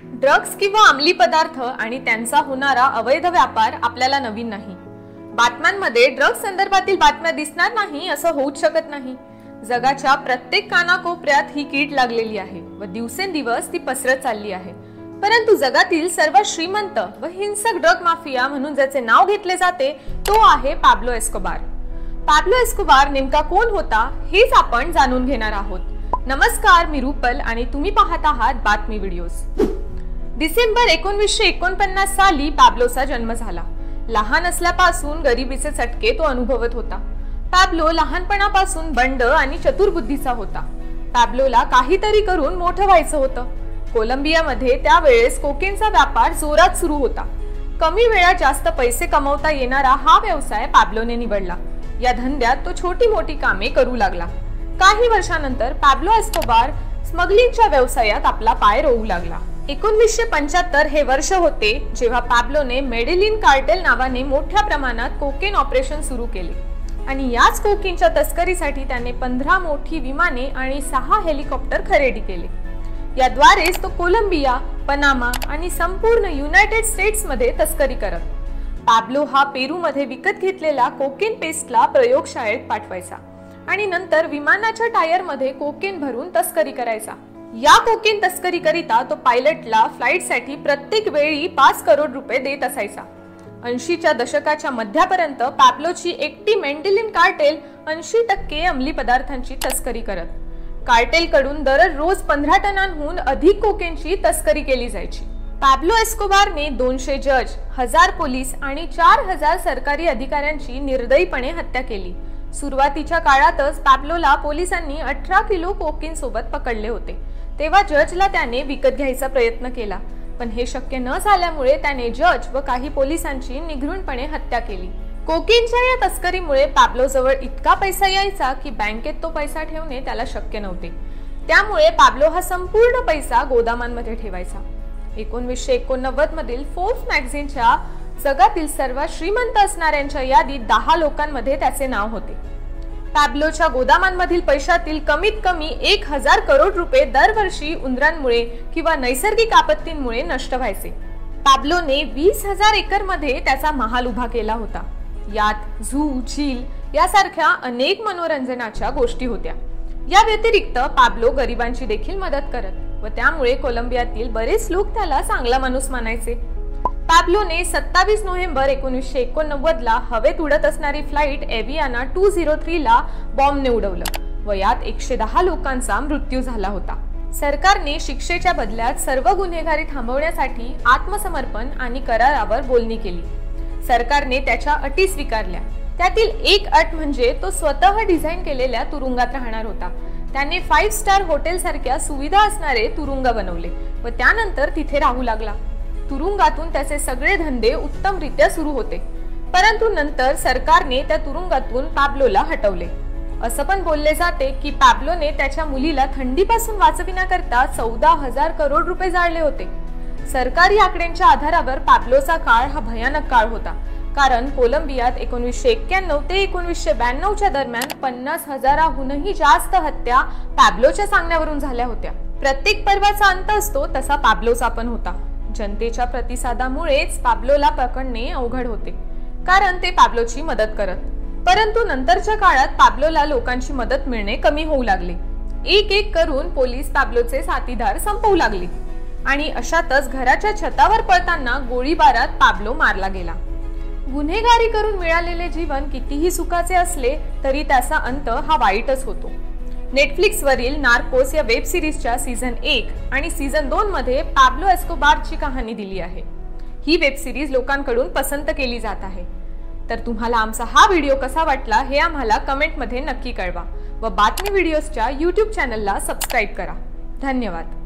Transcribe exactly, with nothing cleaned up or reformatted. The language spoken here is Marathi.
ड्रग्स किंवा अंमली पदार्थ आणि त्यांचा होणारा अवैध व्यापार आपल्याला नवीन नाही। बातम्यांमध्ये ड्रग्स संदर्भातील बातम्या दिसणार नाही असं होऊच शकत नाही। जगाच्या प्रत्येक कानाकोपऱ्यात ही कीड लागलेली आहे व दिवसेंदिवस ती पसरत चालली आहे। परंतु जगातील सर्वात श्रीमंत व हिंसक ड्रग माफिया म्हणून ज्याचे नाव घेतले जाते तो आहे पाब्लो एस्कोबार। पाब्लो एस्कोबार नेमका कोण होता हेच आपण जाणून घेणार आहोत। नमस्कार, मी रूपल आणि तुम्ही पाहत आहात बातमी व्हिडिओज। डिसेंबर एकोणीसशे एकोणपन्नास साली पाब्लोचा जन्म झाला। लहान असल्यापासून गरिबीचे चटके तो अनुभवत होता। पाब्लो लहानपणापासून बंड आणि चतुर बुद्धीचा होता। पाब्लोला काहीतरी करून मोठं व्हायचं होतं। कोलंबियामध्ये त्यावेळेस कोकेनचा व्यापार जोरात सुरू होता। कमी वेळात जास्त पैसे कमवता येणारा हा व्यवसाय पाब्लोने निवडला। या धंद्यात तो छोटी मोठी कामे करू लागला। काही वर्षानंतर पाब्लो एस्कोबार स्मगलिंगच्या व्यवसायात आपला पाय रोवू लागला। एकोणीसशे पंच्याहत्तर हे वर्ष होते जेव्हा पाब्लोने मेडेलिन कार्टेल नावाने मोठ्या प्रमाणात कोकेन ऑपरेशन सुरू केले आणि याच कोकेनच्या तस्करीसाठी त्याने पंधरा मोठी विमाने आणि सहा हेलिकॉप्टर खरेदी केले। याद्वारेच तो कोलंबिया, पनामा आणि संपूर्ण युनायटेड स्टेट्स मध्ये तस्करी करत। पाब्लो हा पेरू मध्ये विकत घेतलेला कोकेन पेस्टला प्रयोगशाळेत पाठवायचा आणि नंतर विमानाच्या टायर मध्ये कोकेन भरून तस्करी करायचा। या कोकेन तस्करी करिता तो पायलटला फ्लाइटसाठी प्रत्येक वेळी पाच करोड रुपये देत असायचा। ऐंशीच्या दशकाच्या मध्यापर्यंत पाब्लोची एकटी मेडेलिन कार्टेल ऐंशी टक्के अंमली पदार्थांची तस्करी करत। कार्टेल कडून दररोज पंधरा टनांहून अधिक कोकेनची तस्करी केली जायची। पाब्लो एस्कोबारने दोनशे जज, हजार पोलीस आणि चार हजार सरकारी अधिकाऱ्यांची निर्दयीपणे हत्या केली। सुरुवातीच्या काळातच पाब्लोला पोलिसांनी अठरा किलो कोकेन सोबत पकडले होते। तेव्हा जजला त्याने विकत घ्यायचा प्रयत्न केला, पण हे शक्य न झाल्यामुळे त्याने जज व काही पोलिसांची निघृणपणे हत्या केली। कोकेनच्या या तस्करीमुळे पाब्लो जवळ इतका पैसा यायचा की बँकेत तो पैसा ठेवणे त्याला शक्य नव्हते। त्यामुळे पाब्लो हा संपूर्ण पैसा गोदामांमध्ये ठेवायचा। एकोणीसशे एकोणनव्वद मधील फोर्ब्स मॅगझिनच्या जगातील सर्वात श्रीमंत असणाऱ्यांच्या यादीत दहा लोकांमध्ये त्याचे नाव होते। पाब्लोच्या गोदामांमधील पैशातील कमीत कमी एक हजार करोड रुपये दरवर्षी उंदरांमुळे किंवा नैसर्गिक आपत्तींमुळे नष्ट व्हायचे। पाब्लोने वीस हजार एकर मध्ये त्याचा महाल उभा केला होता। यात झू, झील यासारख्या अनेक मनोरंजनाच्या गोष्टी होत्या। या व्यतिरिक्त पाब्लो गरिबांची देखील मदत करत व त्यामुळे कोलंबियातील बरेच लोक त्याला चांगला माणूस मानायचे। पाब्लोने सत्तावीस नोव्हेंबर एकोणीसशे एकोणनव्वद ला हवेत उडत असणारी फ्लाइट एव्हियाना दोनशे तीन ला बॉम्बने उडवलं व यात एकशे दहा लोकांचा मृत्यू झाला होता। सरकारने शिक्षेच्या बदल्यात सर्व गुन्हेगारी थांबवण्यासाठी आत्मसमर्पण आणि करारावर बोलणी केली। सरकारने त्याच्या अटी स्वीकारल्या। त्यातील एक अट म्हणजे तो स्वतः डिझाईन केलेल्या तुरुंगात राहणार होता। त्याने फाईव्ह स्टार हॉटेल सारख्या सुविधा असणारे तुरुंग बनवले व त्यानंतर तिथे राहू लागला। तुरुंगातून त्याचे सगळे धंदे उत्तमरित्या सुरू होते, परंतु नंतर सरकारने त्या तुरुंगातून पाब्लोला हटवले। असं पण बोलले जाते की पाब्लोने त्याच्या मुलीला थंडीपासून वाचविण्याकरता चौदा हजार करोड रुपये जाळले होते। सरकारी आकड्यांच्या आधारावर पाब्लोचा काळ हा भयानक काळ होता, कारण कोलंबियात एकोणीसशे एक्क्याण्णव ते एकोणीसशे ब्याण्णवच्या दरम्यान पन्नास हजाराहूनही जास्त हत्या पाब्लोच्या सांगण्यावरून झाल्या होत्या। प्रत्येक पर्वाचा अंत असतो तसा पाब्लोचा पण होता। जनतेच्या प्रतिसादामुळेच पाब्लोला पकडणे अवघड होते, कारण ते पाब्लोची मदत करत। परंतु नंतरच्या काळात पाब्लोला लोकांची मदत मिळणे कमी होऊ लागले। एक एक करून पोलीस पाब्लोचे साथीदार संपवू लागले आणि अशातच घराच्या छतावर पळताना गोळीबारात पाब्लो मारला गेला। गुन्हेगारी करून मिळालेले जीवन कितीही सुखाचे असले तरी त्याचा अंत हा वाईटच होतो। नेटफ्लिक्स वरील नार्कोस या वेब सिरीजच्या सीझन एक आणि सीझन दोन मध्ये पाब्लो एस्कोबारची कहाणी दिली आहे। ही वेब सिरीज लोकांकडून पसंत केली जात आहे। तर तुम्हाला आमचा हा व्हिडिओ कसा वाटला हे आम्हाला कमेंट मध्ये नक्की कळवा व बातमी व्हिडिओजच्या यूट्यूब चॅनलला सबस्क्राईब करा। धन्यवाद।